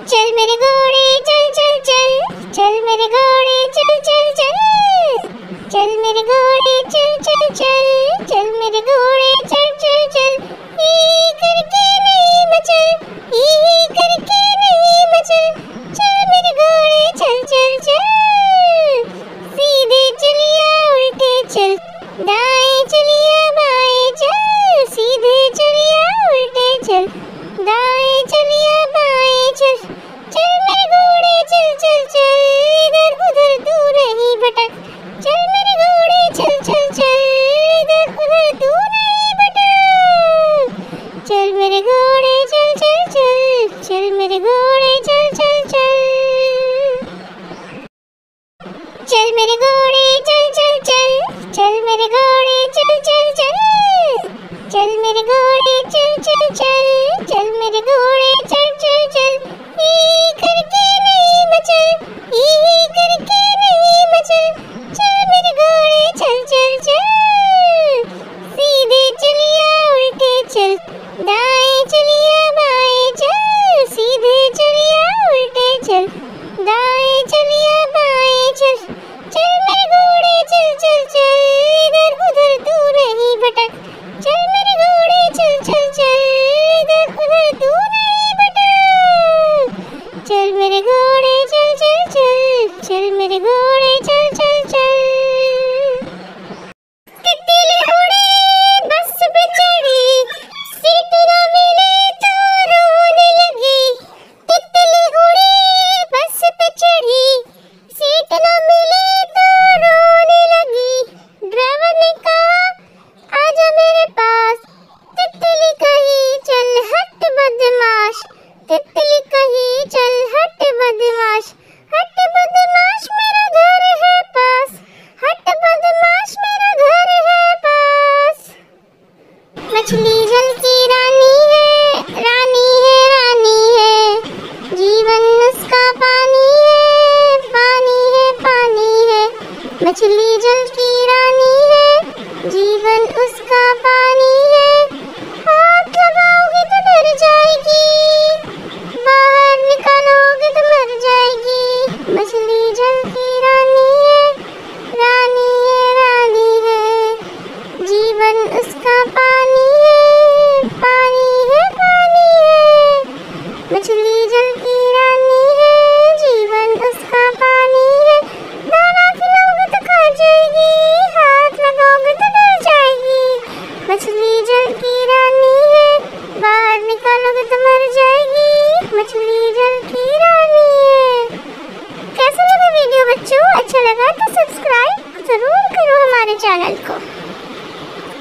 चल मेरे घोड़े चल चल चल, चल मेरे घोड़े चल चल चल, चल मेरे घोड़े चल चल चल, चल मेरे घोड़े चल चल चल। ये करके नहीं मचल, ये करके नहीं मचल, चल मेरे घोड़े चल चल चल। सीधे चलिया उल्टे चल, दाएं चलिया बाएं चल, सीधे चलिया उल्टे चल, दाएं चलिया बाएं चल, चल मेरे घोड़े चल चल चल, इधर उधर तू नहीं भटक, चल मेरे घोड़े चल चल चल, इधर उधर तू नहीं भटक, चल मेरे घोड़े चल चल चल, चल मेरे घोड़े चल चल चल, चल मेरे घोड़े चल चल चल, चल मेरे घोड़े चल चल चल, चल मेरे घोड़े चल चल चल, चल मेरे घोड़े चल चल चल। ये करके नहीं मचल, ये करके नहीं मचल, चल मेरे घोड़े चल चल चल। सीधे चलिया उल्टे चल, दाएं चलिया बाएं चल, सीधे चलिया उल्टे चल, दाएं चलिया बाएं चल, चल मेरे घोड़े चल चल चल, इधर उधर तू नहीं भटक, चल मेरे घोड़े चल चल चल, इधर उधर तू नहीं भटक, चल मेरे घोड़े चल चल चल, चल मेरे घोड़े चल चल चल। तितली उड़ी बस पे चढ़ी, सीट न मिली तो रोने लगी, तितली उड़ी बस पे चढ़ी, सीट न मिली तो रोने लगी। ड्राइवर ने कहा आजा मेरे पास, तितली कही चल हट बदमाश, तितली कही चल हट बदमाश, हट बदमाश मेरा घर है पास, हट बदमाश मेरा घर है पास। मछली जल की रानी है, रानी है, रानी है, जीवन उसका पानी है, पानी है, पानी है। मछली जल की रानी है, जीवन उसका पानी है। हाथ लगाओगे तो डर जाएगी, बाहर निकालोगे तो मर जाएगी। मछली जल की रानी है, रानी है, रानी है, जीवन उसका पानी है, पानी है, पानी है। मछली जल की रानी है, जीवन उसका पानी है। दाना खिलाओगे तो खा जाएगी, हाथ लगाओगे तो डर जाएगी। मछली जल की रानी है, बाहर निकालोगे तो मर जाएगी। मछली जल की रानी है। कैसा लगा वीडियो बच्चों? अच्छा लगा तो सब्सक्राइब जरूर करो हमारे चैनल को।